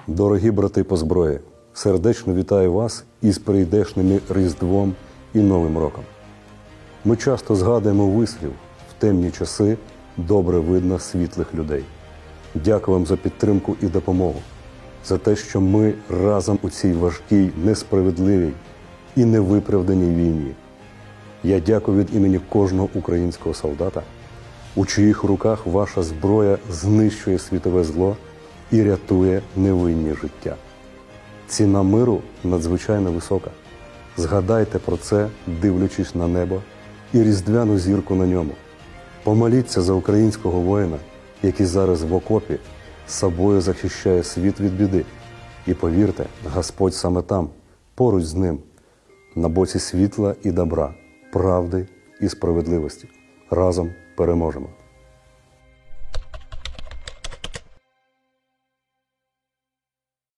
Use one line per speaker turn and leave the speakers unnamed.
Дорогі брати по зброї, сердечно вітаю вас із прийдешними Різдвом і Новим роком. Ми часто згадуємо вислів «в темні часи добре видно світлих людей». Дякую вам за підтримку і допомогу, за те, що ми разом у цій важкій, несправедливій і невиправданій війні. Я дякую від імені кожного українського солдата, у чиїх руках ваша зброя знищує світове зло і рятує невинні життя. Ціна миру надзвичайно висока. Згадайте про це, дивлячись на небо і різдвяну зірку на ньому. Помоліться за українського воїна, який зараз в окопі собою захищає світ від біди. І повірте, Господь саме там, поруч з ним, на боці світла і добра, правди і справедливості. Разом переможемо.